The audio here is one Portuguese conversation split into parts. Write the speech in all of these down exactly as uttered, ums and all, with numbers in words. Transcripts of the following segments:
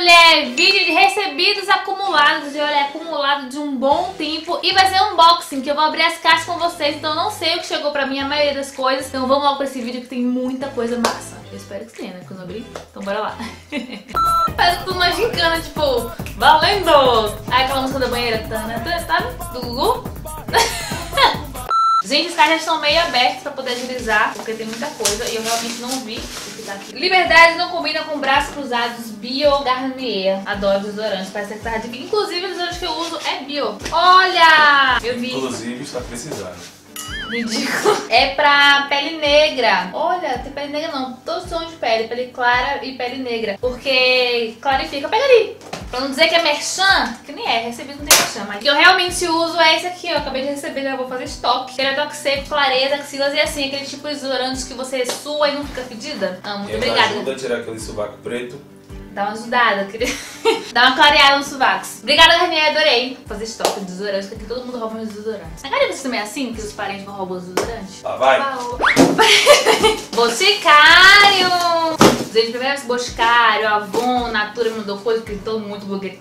mulher, vídeo de recebidos acumulados. E olha, acumulado de um bom tempo. E vai ser um unboxing, que eu vou abrir as caixas com vocês. Então eu não sei o que chegou pra mim, a maioria das coisas. Então vamos logo pra esse vídeo que tem muita coisa massa. Eu espero que tenha, né? Quando eu abrir. Então bora lá. Parece tudo uma gincana, tipo, valendo! Aí aquela música da banheira, sabe? Do Gugu. Gente, as caixas estão meio abertas pra poder agilizar, porque tem muita coisa e eu realmente não vi o que tá aqui. Liberdade não combina com braços cruzados Bio Garnier. Adoro desodorantes, parece que tá de... Inclusive, o desodorante que eu uso é Bio. Olha! Eu vi. Inclusive, está precisando. Ridículo. É pra pele negra. Olha, tem pele negra não. Todos são de pele, pele clara e pele negra. Porque clarifica. Pega ali. Pra não dizer que é merchan, que nem é, recebido não tem merchan, mas o que eu realmente uso é esse aqui, ó. Acabei de receber, já vou fazer estoque. Ele é toque seco, clareza, axilas e assim, aquele tipo de desodorantes que você sua e não fica fedida. Ah, muito Ele obrigada. ajuda a tirar aquele sovaco preto. Dá uma ajudada, queria... Dá uma clareada nos sovacos. Obrigada, Garnier, adorei fazer estoque de desodorantes, porque aqui todo mundo rouba meus desodorantes. Na cara, você também é assim, que os parentes vão roubar os desodorantes? Lá vai! Boticário! Gente, primeiro esse Boticário, Avon, Natura me mandou coisa, porque todo muito blogueiro.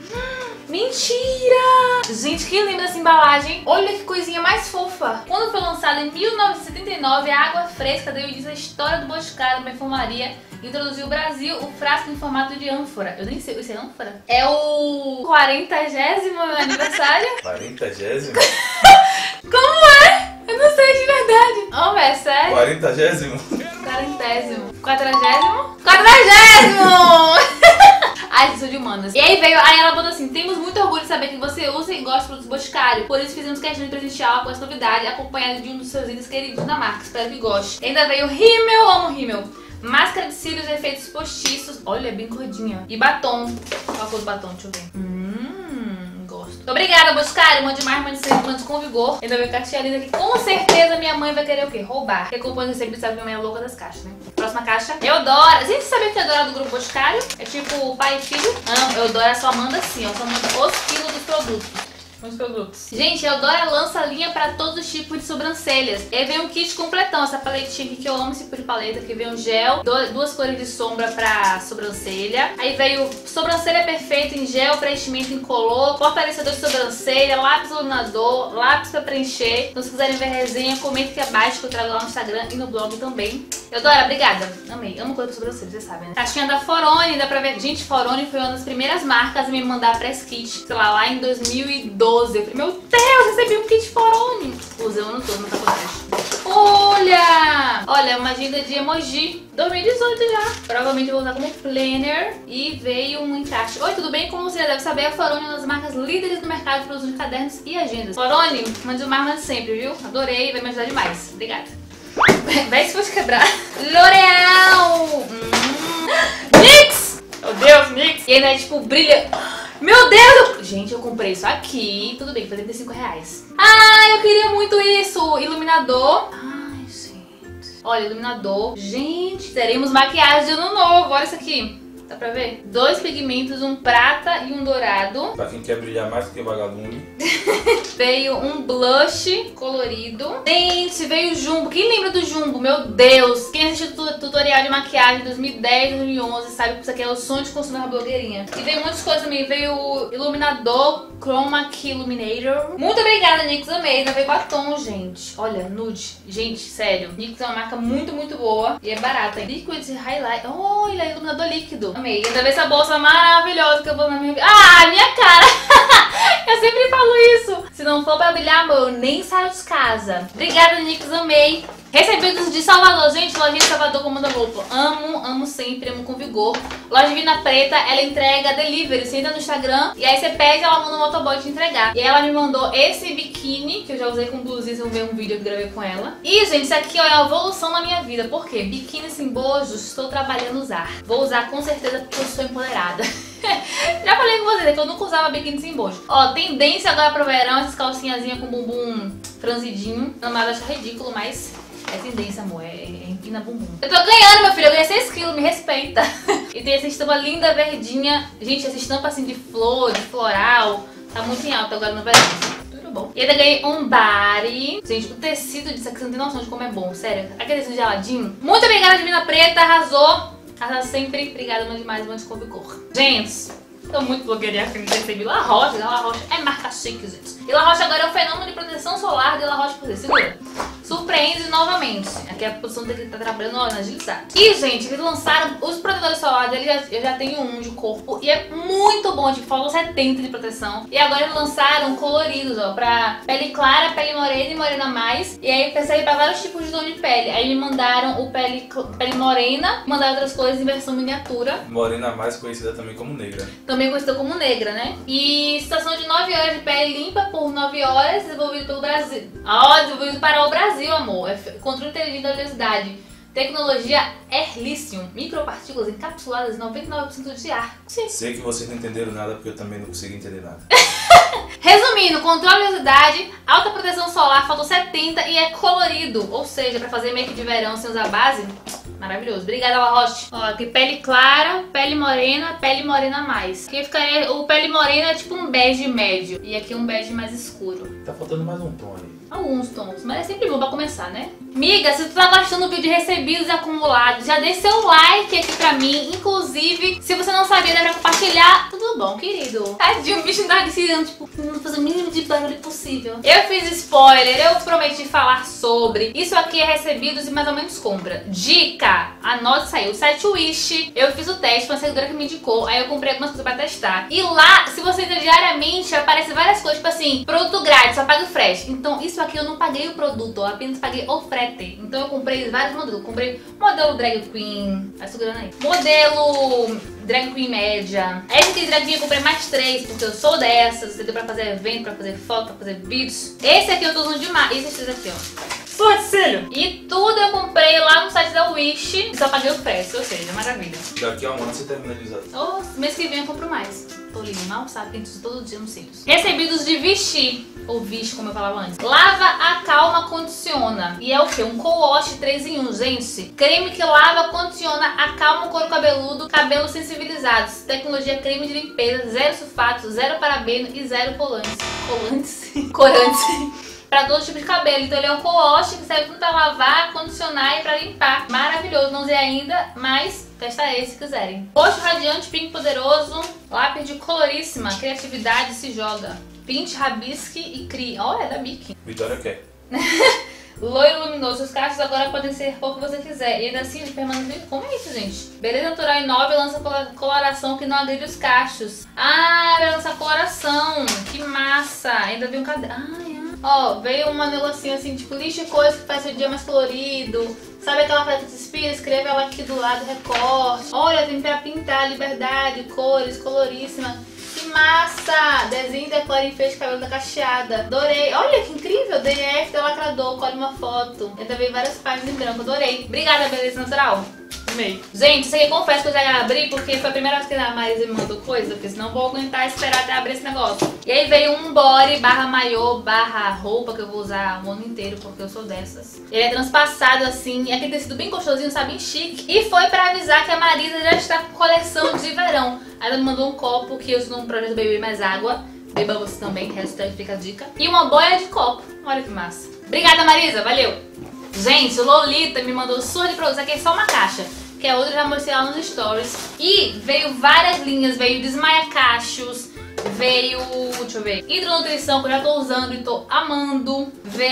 Mentira! Gente, quem lembra dessa embalagem? Olha que coisinha mais fofa. Quando foi lançada em mil novecentos e setenta e nove, a água fresca deu início à história do Boticário, uma perfumaria. Introduziu o Brasil o frasco em formato de ânfora. Eu nem sei, isso é ânfora? É o quarentagésimo aniversário? quarentagésimo? Como é? Eu não sei de verdade. Oh, é sério? quarentagésimo? Quarentésimo. Quadragésimo? Quadragésimo! Ai, sou de humanas. E aí veio, aí ela botou assim: temos muito orgulho de saber que você usa e gosta de produtos Boticário. Por isso fizemos questão de presentear com essa novidade, acompanhado de um dos seus itens queridos da marca. Espero que goste. Ainda veio Rimmel, amo Rimmel. Máscara de cílios, efeitos postiços. Olha, é bem gordinha. E batom. Qual a cor do batom? Deixa eu ver. Hum, gosto. Muito obrigada, Boticário. Mande mais, mande sempre, mande com vigor. Ainda veio caixinha linda aqui. Com certeza minha mãe vai querer o quê? Roubar. Porque acompanha sempre, sabe que minha mãe é louca das caixas, né? Próxima caixa. Eudora. Gente, sabia que a Eudora é do grupo Boticário? É tipo pai e filho? Não, Eudora só manda assim, ó. Só manda os quilos dos produtos. Os produtos. Gente, a Eudora lança a linha para todos os tipos de sobrancelhas. E aí vem um kit completão, essa paletinha aqui que eu amo, esse tipo de paleta, que vem um gel, duas cores de sombra pra sobrancelha. Aí veio sobrancelha perfeita em gel, preenchimento incolor, fortalecedor de sobrancelha, lápis iluminador, lápis pra preencher. Então se quiserem ver a resenha, comenta aqui abaixo que eu trago lá no Instagram e no blog também. Eudora, obrigada. Amei. Amo coisa pra sobrancelha, vocês sabem, né? Caixinha da Forone, dá pra ver. Gente, Forone foi uma das primeiras marcas a me mandar press kit, sei lá, lá em dois mil e doze. Eu falei, meu Deus, recebi um kit Forone. Usei o ano todo, não tá com Olha! Olha, uma agenda de emoji. dois mil e dezoito já. Provavelmente eu vou usar como planner. E veio um encaixe. Oi, tudo bem? Como você já deve saber, a Forone é uma das marcas líderes do mercado de produção de cadernos e agendas. Forone, mande o mais, mande sempre, viu? Adorei, vai me ajudar demais. Obrigada. Vai se fosse quebrar. L'Oreal! Hum. Nix! Meu Deus, Nix! E ainda é tipo, brilha... Meu Deus! Gente, eu comprei isso aqui. Tudo bem, foi trinta e cinco reais. Ai, eu queria muito isso. Iluminador. Ai, gente. Olha, iluminador. Gente, teremos maquiagem de ano novo. Olha isso aqui. Dá pra ver? Dois pigmentos, um prata e um dourado. Pra quem quer brilhar mais do que vagalume. Veio um blush colorido. Gente, veio o Jumbo. Quem lembra do Jumbo? Meu Deus. Quem assistiu o tutorial de maquiagem de dois mil e dez, dois mil e onze sabe que isso aqui é o sonho de consumir uma blogueirinha. E veio muitas coisas também. Veio o iluminador Chroma Key Illuminator. Muito obrigada, Nix. Amei. Ainda veio batom, gente. Olha, nude. Gente, sério. Nix é uma marca muito, muito boa. E é barata. Liquid Highlight. Olha, iluminador líquido. Amei. Ainda veio essa bolsa maravilhosa que eu vou na minha... Ah, minha cara! Eu sempre falo isso. Se não for pra brilhar, amor, eu nem saio de casa. Obrigada, Nix, amei. Recebidos de Salvador, gente, loja de Salvador Comanda Roupa. Amo, amo sempre, amo com vigor. Loja Divina Preta, ela entrega delivery. Você entra no Instagram e aí você pede, ela manda um motoboy te entregar. E ela me mandou esse biquíni, que eu já usei com blusinha, vocês vão ver um vídeo que eu gravei com ela. E, gente, isso aqui ó, é uma evolução na minha vida. Por quê? Biquíni sem bojos, estou trabalhando usar. Vou usar com certeza porque eu sou empoderada. Já falei com vocês, é que eu nunca usava biquíni sem bojo. Ó, tendência agora pro verão, essas calcinhazinhas com bumbum franzidinho. Não nada achar ridículo, mas... é tendência, amor, é, é empina bumbum. Eu tô ganhando, meu filho, eu ganhei seis quilos, me respeita. E tem essa estampa linda, verdinha. Gente, essa estampa assim de flor, de floral, tá muito em alta agora no verão. Tudo bom. E ainda ganhei um body. Gente, o tecido disso aqui, você não tem noção de como é bom, sério. Aquele tecido geladinho. Muito obrigada, Divina Preta, arrasou. Arrasa sempre. Obrigada, mãe demais, mãe de com vigor. Gente, Tô muito blogueirinha que recebi La Roche. La Roche é marca chique, gente. E La Roche agora é um fenômeno de proteção solar de La Roche por segura. Surpreende novamente. Aqui a produção tem que estar trabalhando na agilidade. E, gente, eles lançaram os protetores solares. Eles já, eu já tenho um de corpo e é muito bom, tipo, faltam setenta de proteção. E agora eles lançaram coloridos, ó, pra pele clara, pele morena e morena mais. E aí serve pra vários tipos de tom de pele. Aí me mandaram o pele, pele morena, mandaram outras coisas em versão miniatura. Morena mais conhecida também como negra. Também conhecida como negra, né? E situação de nove horas de pele limpa por nove horas, desenvolvido pelo Brasil. Ó, desenvolvido para o Brasil, amor. É controle inteligente da oleosidade. Tecnologia Airlicium. Micropartículas encapsuladas em noventa e nove por cento de ar. Sim. Sei que vocês não entenderam nada porque eu também não consigo entender nada. Resumindo, controle de oleosidade, alta proteção solar, faltou setenta e é colorido. Ou seja, pra fazer make de verão sem usar base, maravilhoso. Obrigada, La Roche. Ó, aqui pele clara, pele morena, pele morena mais. Aqui ficaria, o pele morena é tipo um bege médio. E aqui um bege mais escuro. Tá faltando mais um tom aí. Alguns tons, mas é sempre bom pra começar, né? Miga, se tu tá gostando do vídeo de recebidos acumulados, já deixa seu like aqui pra mim. Inclusive, se você não sabia, dá pra compartilhar. Tudo bom, querido? Tadinho, o bicho não tá decidindo, tipo, não fazer o mínimo de barulho possível. Eu fiz spoiler, eu prometi falar sobre. Isso aqui é recebidos e mais ou menos compra. Dica, anote isso aí, o site Wish. Eu fiz o teste, foi uma seguidora que me indicou. Aí eu comprei algumas coisas pra testar. E lá, se você entrar diariamente, aparece várias coisas, tipo assim, produto grátis, só paga o frete. Então, isso aqui eu não paguei o produto, eu apenas paguei o frete. Então eu comprei vários modelos. Eu comprei modelo drag queen, vai segurando aí. Modelo drag queen média. Esse aqui de drag queen eu comprei mais três, porque eu sou dessas. Entendeu? Pra fazer evento, pra fazer foto, pra fazer vídeos. Esse aqui eu tô usando demais. Esses três aqui, ó. Sorte, Cílio! E tudo eu comprei lá no site da Wish. E só paguei o preço, ou seja, maravilha. Daqui a um ano você termina de usar. Oh, mês que vem eu compro mais. Tô lindo, mal sabe, pinto todo dia nos cílios. Recebidos de Vichy, ou Vichy, como eu falava antes. Lava, acalma, condiciona. E é o que? Um co-wash três em um, gente. Creme que lava, condiciona, acalma o couro cabeludo, cabelos sensibilizados. Tecnologia creme de limpeza, zero sulfato, zero parabeno e zero colantes. Colantes? Corantes. Pra todo tipo de cabelo. Então ele é um co-wash que serve tanto pra lavar, condicionar e pra limpar. Maravilhoso, não usei ainda, mas testa esse se quiserem. Roxo radiante, pink poderoso, lápis de coloríssima, criatividade se joga. Pinte, rabisque e crie. Olha, é da Bic. Vitória quer. Loiro luminoso, os cachos agora podem ser qual que você quiser. E ainda assim, ele permanece. Como é isso, gente? Beleza natural e nova lança coloração que não agride os cachos. Ah, vai lançar coloração. Que massa. Ainda veio um caderno. Ai, ai. Ó, veio um negocinho assim, tipo, lixa coisa que faz seu dia mais colorido. Sabe aquela festa que se inspira? Escreve ela aqui do lado, recorte. Olha, tem pra pintar, liberdade, cores, coloríssima. Que massa! Desenho, decora e enfeite cabelo da cacheada. Adorei. Olha que incrível. D F da lacrador, colhe uma foto. Eu também várias páginas em branco. Adorei. Obrigada, beleza natural. Amei. Gente, isso aqui eu confesso que eu já abri porque foi a primeira vez que a Marisa me mandou coisa, porque senão eu vou aguentar esperar até abrir esse negócio. E aí veio um body barra maiô barra roupa que eu vou usar o ano inteiro porque eu sou dessas. Ele é transpassado assim, é aquele tecido bem gostosinho, sabe, bem chique. E foi pra avisar que a Marisa já está com coleção de verão. Aí ela me mandou um copo que eu estou no projeto Beber Mais Água. Beba você também, hashtag fica a dica. E uma boia de copo. Olha que massa. Obrigada, Marisa, valeu. Gente, o Lolita me mandou surra de produtos, aqui é só uma caixa. Que é outra, eu já mostrei lá nos stories. E veio várias linhas, veio Desmaia Cachos, veio, deixa eu ver, Hidronutrição, que eu já tô usando e tô amando.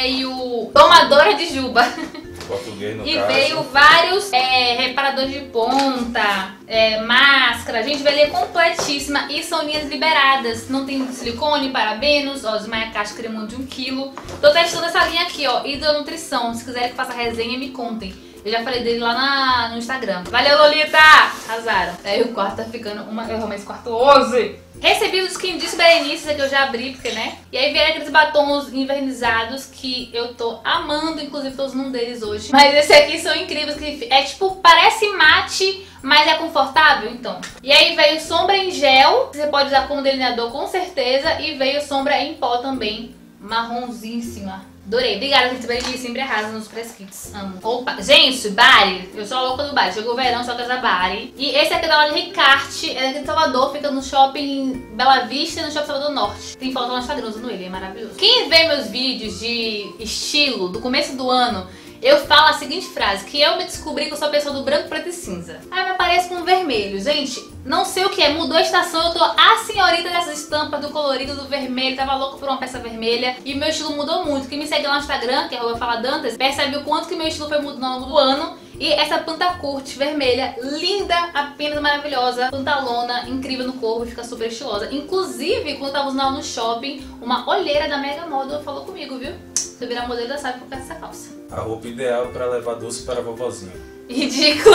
Veio Tomadora de Juba. Português no E caso. veio vários é, reparadores de ponta, é, máscara. Gente, veio ali completíssima e são linhas liberadas. Não tem silicone, parabenos, ó, Desmaia Caixa cremão de um quilo. Tô testando essa linha aqui, ó, Hidronutrição. Se quiserem que faça resenha, me contem. Eu já falei dele lá na, no Instagram. Valeu, Lolita! Arrasaram. Aí o quarto tá ficando uma... Eu arrumei esse quarto onze. Recebi os Skin Disso Berenice, que eu já abri, porque, né? E aí vieram aqueles batons invernizados que eu tô amando. Inclusive, tô usando um deles hoje. Mas esses aqui são incríveis. Que é tipo, parece mate, mas é confortável, então. E aí veio sombra em gel, que você pode usar como delineador com certeza. E veio sombra em pó também, marronzíssima. Adorei. Obrigada, gente. Berenice sempre arrasa nos press kits. Amo. Opa. Gente, Bari. Eu sou a louca do Bari. Chegou o verão, só que essa Bari. E esse aqui é da loja Ricarte. É daqui de Salvador. Fica no shopping Bela Vista e no shopping Salvador Norte. Tem foto no Instagram usando ele. É maravilhoso. Quem vê meus vídeos de estilo do começo do ano eu falo a seguinte frase, que eu me descobri que eu sou a pessoa do branco, preto e cinza. Aí me aparece com vermelho. Gente, não sei o que é, mudou a estação, eu tô a senhorita dessas estampas, do colorido, do vermelho, tava louco por uma peça vermelha. E meu estilo mudou muito. Quem me segue lá no Instagram, que é arroba faladantas, percebe o quanto que meu estilo foi mudando ao longo do ano. E essa Pantacurte vermelha, linda, apenas maravilhosa, pantalona, incrível no corpo, fica super estilosa. Inclusive, quando eu tava usando ela no shopping, uma olheira da Mega Model falou comigo, viu? Se eu virar modelo, já sabe por causa dessa calça. A roupa ideal para levar doce para a vovozinha. Ridículo.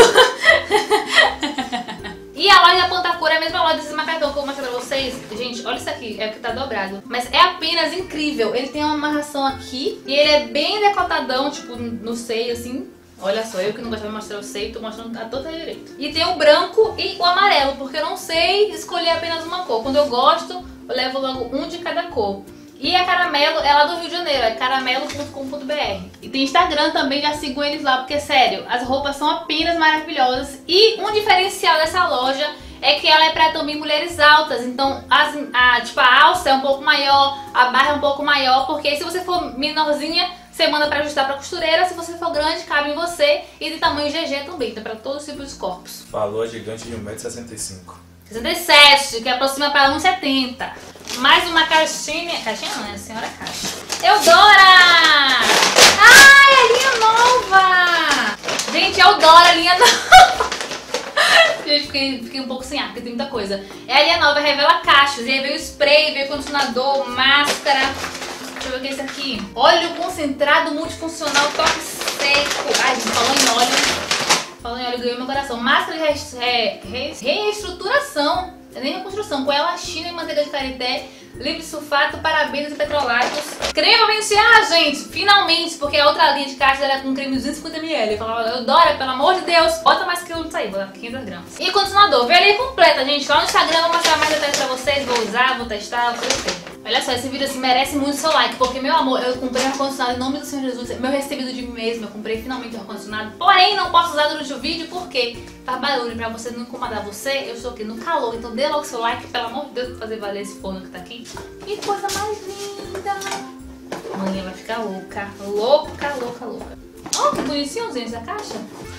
E a loja da Pantacurte é a mesma loja desse macacão que eu vou mostrar pra vocês. Gente, olha isso aqui, é o que tá dobrado. Mas é apenas incrível. Ele tem uma amarração aqui e ele é bem decotadão, tipo, no seio, assim. Olha só, eu que não gostava de mostrar o seio, tô mostrando a toda direito. E tem o branco e o amarelo, porque eu não sei escolher apenas uma cor. Quando eu gosto, eu levo logo um de cada cor. E a Caramelo é lá do Rio de Janeiro, é caramelo ponto com ponto br. E tem Instagram também, já sigam eles lá, porque sério, as roupas são apenas maravilhosas. E um diferencial dessa loja é que ela é pra também mulheres altas. Então, as, a, tipo, a alça é um pouco maior, a barra é um pouco maior, porque se você for menorzinha, você manda pra ajustar pra costureira. Se você for grande, cabe em você. E de tamanho G G também, então pra todos os tipos de corpos. Falou a gigante de um metro e sessenta e cinco. sessenta e sete, que aproxima para um e setenta. Mais uma caixinha. Caixinha não, é a senhora caixa. Eudora! Ai, a linha nova! Gente, Eudora, a linha nova. Gente, fiquei, fiquei um pouco sem ar, porque tem muita coisa. É a linha nova, revela caixas. E aí veio spray, veio condicionador, máscara. Deixa eu ver o que é isso aqui. Óleo concentrado multifuncional, toque seco. Ai, gente, falou em óleo. Falando em óleo, ganhou meu coração. Máscara de re re re reestruturação, nem reconstrução, com elastina e manteiga de karité, livre de sulfato, parabenos e petroláticos. Creme pra pentear, gente, finalmente, porque a outra linha de caixa era com creme de duzentos e cinquenta mililitros. Eu falava, Eudora, pelo amor de Deus, bota mais quilo nisso aí, vou dar quinhentos gramas. E condicionador, veio ali completa, gente. Lá no Instagram eu vou mostrar mais detalhes pra vocês, vou usar, vou testar, vou fazer. Olha só, esse vídeo assim merece muito seu like, porque, meu amor, eu comprei um ar-condicionado em nome do Senhor Jesus, meu recebido de mim mesmo, eu comprei finalmente um ar-condicionado, porém não posso usar durante o vídeo porque faz barulho, pra você não incomodar você, eu estou aqui no calor, então dê logo seu like, pelo amor de Deus, pra fazer valer esse forno que tá aqui. Que coisa mais linda! Amanhã vai ficar louca, louca, louca, louca. Oh, que bonitinho, gente, essa caixa.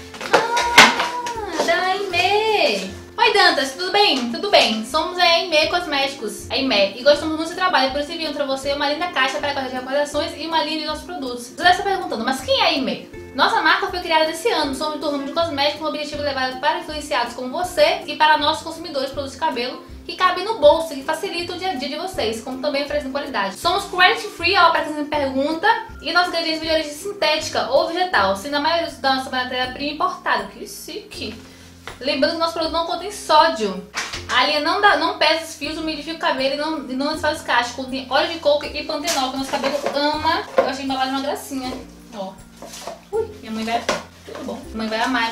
Ah, da Aimee! Oi Dantas, tudo bem? Tudo bem. Somos a Aimee Cosméticos, a Aimee, e gostamos muito do seu trabalho, por isso enviamos pra você uma linda caixa para guardar recordações e uma linha de nossos produtos. Você deve estar perguntando, mas quem é a Aimee? Nossa marca foi criada esse ano, somos um ramo de cosméticos com o objetivo de levar para influenciados como você e para nossos consumidores produtos de cabelo que cabem no bolso e que facilitam o dia a dia de vocês, como também oferecem qualidade. Somos cruelty free, ó, para quem me pergunta, e nossos ingredientes de origem sintética ou vegetal, sendo a maioria da nossa matéria-prima importada. Que chique! Lembrando que nosso produto não contém sódio. A linha não, dá, não pesa os fios, umidifica o cabelo e não, e não desfaz os cachos. Contém óleo de coco e pantenol, que nosso cabelo ama. Eu achei embalagem uma gracinha. Ó. Ui, minha mãe vai... Tudo bom. Minha mãe vai amar.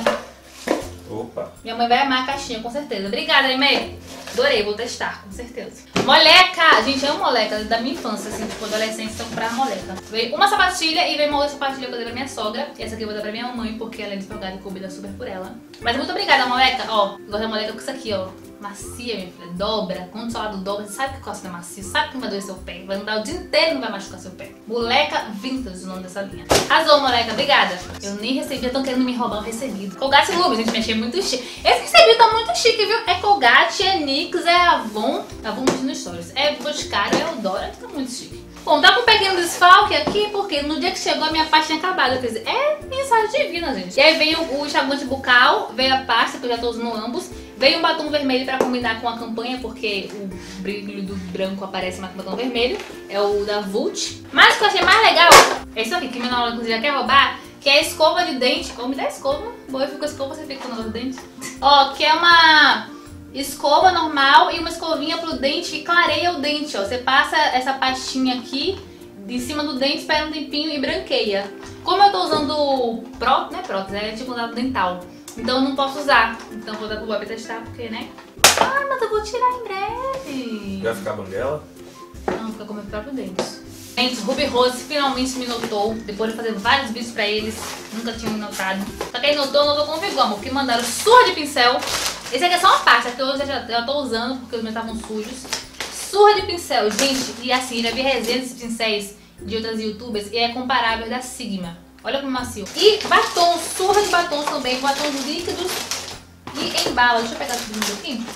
Opa. Minha mãe vai amar a caixinha, com certeza. Obrigada, Aimee. Adorei, vou testar, com certeza. Moleca! Gente, é uma moleca da minha infância, assim, tipo, adolescência, então comprar moleca. Veio uma sapatilha e veio uma outra sapatilha que eu dei pra minha sogra. E essa aqui eu vou dar pra minha mamãe, porque ela é desfolgada e combina super por ela. Mas muito obrigada, moleca. Ó, gosto da moleca com isso aqui, ó. Macia, minha filha. Dobra. Quando o solado dobra, você sabe que costa é macio, sabe que não vai doer seu pé. Vai andar o dia inteiro e não vai machucar seu pé. Moleca Vintage, o nome dessa linha. Arrasou, moleca. Obrigada. Eu nem recebi, estão querendo me roubar o recebido. Colgate Lube, gente, me achei muito chique. Esse recebido tá muito chique, viu? É Colgate, é Nix, é Avon. Avon no Stories. É Boticário, é Eudora, tá muito chique. Bom, dá pra um pequeno desfalque aqui, porque no dia que chegou a minha pasta tinha acabado. Quer dizer, é mensagem divina, gente. E aí veio o enxaguante bucal, veio a pasta, que eu já tô usando ambos. Veio um batom vermelho pra combinar com a campanha, porque o brilho do branco aparece mais com o batom vermelho. É o da Vult. Mas o que eu achei mais legal é isso aqui, que minha nova inclusive já quer roubar, que é a escova de dente. Ou me dá escova. Boa, eu fico com a escova, você fica com o negócio de dente. Ó, que é uma escova normal e uma escovinha pro dente que clareia o dente, ó. Você passa essa pastinha aqui em cima do dente, espera um tempinho e branqueia. Como eu tô usando prótese, não é prótese, é tipo um dado dental. Então eu não posso usar. Então vou dar pro Bob testar, porque, né? Ah, mas eu vou tirar em breve. Vai ficar banguela? Não, fica com o meu próprio dente. Gente, Ruby Rose finalmente me notou. Depois de fazer vários vídeos pra eles, nunca tinham me notado. Só que ele notou, notou com vigor, amor, porque mandaram surra de pincel. Esse aqui é só uma pasta, que eu já, já tô usando, porque os meus estavam sujos. Surra de pincel, gente. E assim, já vi resenhas desses pincéis de outras youtubers e é comparável da Sigma. Olha como macio. E batom, surra de batons também, batons líquidos e em bala. Deixa eu pegar tudo aqui.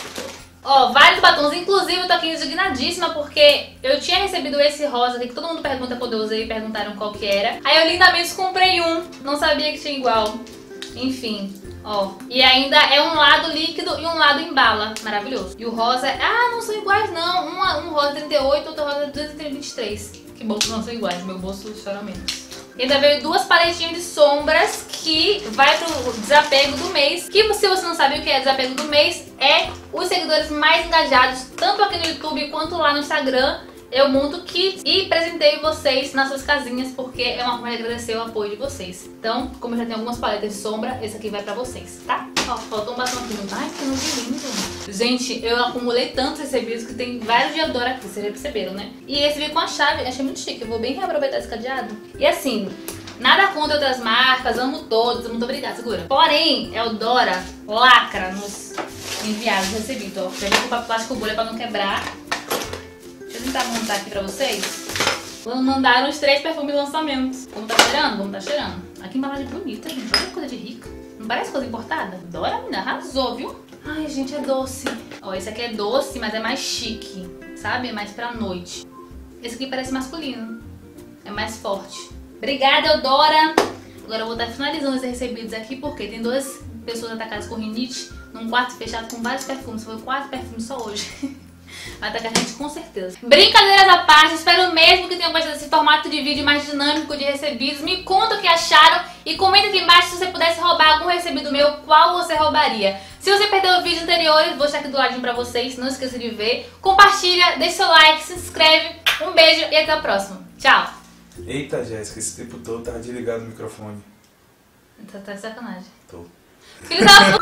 Ó, vários batons, inclusive eu tô aqui indignadíssima porque eu tinha recebido esse rosa aqui, que todo mundo pergunta quando eu usei e perguntaram qual que era. Aí eu lindamente comprei um, não sabia que tinha igual. Enfim, ó. E ainda é um lado líquido e um lado em bala, maravilhoso. E o rosa, é... ah, não são iguais não, um, um rosa trinta e oito, outro rosa duzentos e vinte e três. Que bom que não são iguais, meu bolso chora menos. E ainda veio duas paletinhas de sombras que vai pro desapego do mês. Que se você não sabe o que é desapego do mês, é os seguidores mais engajados, tanto aqui no YouTube quanto lá no Instagram. Eu monto kits e presenteio vocês nas suas casinhas, porque é uma forma de agradecer o apoio de vocês. Então, como eu já tenho algumas paletas de sombra, esse aqui vai pra vocês, tá? Ó, faltou um batom aqui. Ai, que nude lindo. Gente, eu acumulei tantos recebidos que tem vários de Eudora aqui, vocês já perceberam, né? E esse veio com a chave, achei muito chique. Eu vou bem reaproveitar esse cadeado. E assim, nada contra outras marcas, amo todos, muito obrigada, segura. Porém, Eudora lacra nos enviados recebidos, ó. Já vem com papel plástico bolha pra não quebrar. Deixa eu tentar montar aqui pra vocês. Mandaram os três perfumes de lançamento. Como tá cheirando? Como tá cheirando? Aqui embalagem bonita, gente. Olha que coisa de rica. Não parece coisa importada? Dora, menina, arrasou, viu? Ai, gente, é doce. Ó, esse aqui é doce, mas é mais chique, sabe? É mais pra noite. Esse aqui parece masculino. É mais forte. Obrigada, Eudora. Agora eu vou estar finalizando esses recebidos aqui, porque tem duas pessoas atacadas com rinite num quarto fechado com vários perfumes. Foi quatro perfumes só hoje. Vai atacar a gente com certeza. Brincadeiras à parte, espero mesmo que tenham gostado desse formato de vídeo mais dinâmico de recebidos. Me conta o que acharam e comenta aqui embaixo se você pudesse roubar algum recebido meu, qual você roubaria. Se você perdeu o vídeo anterior, vou deixar aqui do ladinho pra vocês, não esqueça de ver. Compartilha, deixa seu like, se inscreve. Um beijo e até o próximo. Tchau. Eita, Jéssica, esse tempo todo tava desligado o microfone. Tá, tá de sacanagem. Tô. Filho da p...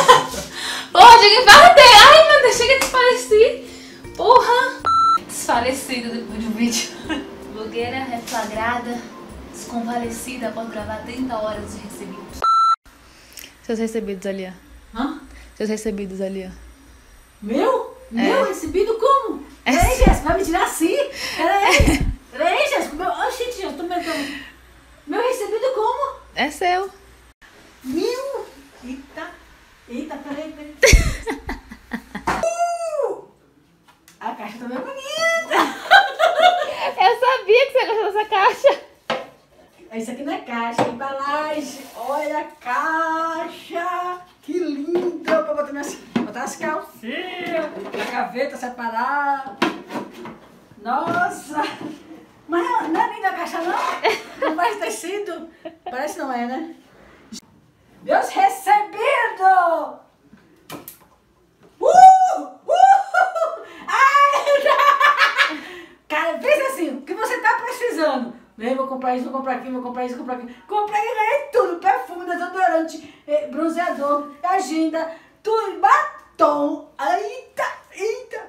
Porra, chega que vai ter. Ai, meu Deus, chega de desfalecer. Porra! Desfalecida depois do vídeo. Blogueira reflagrada, desconvalecida após gravar trinta horas de recebidos. Seus recebidos ali, ó. Hã? Seus recebidos ali, ó. Meu? Meu É. recebido como? É. Peraí, Jéssica, vai me tirar assim? Peraí. Peraí, Jéssica. Meu... Oh, gente, já tô metendo. Meu recebido como? É seu. Meu? Eita. Eita, peraí, peraí. uh! A caixa também é bonita. Eu sabia que você gostou dessa caixa. Isso aqui não é caixa, é embalagem. Olha a caixa. Que lindo. Pra botar, minhas... botar as calcinhas. A gaveta separada. Nossa. Mas não é linda a caixa, não? Não faz tecido. Parece não é, né? Meus recebidos. Uh! Uh! Ai! Cara, pensa assim, o que você tá precisando? Vem, vou comprar isso, vou comprar aquilo, vou comprar isso, vou comprar aquilo. Comprei e ganhei tudo. Perfume, desodorante, eh, bronzeador, agenda, tudo, batom. Eita, eita.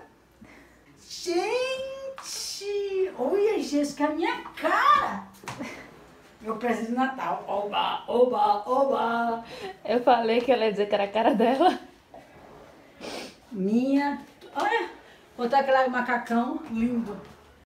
Gente, olha, Jéssica, a minha cara. Meu presente de Natal. Oba, oba, oba. Eu falei que ela ia dizer que era a cara dela. Minha, olha, botar aquele macacão lindo.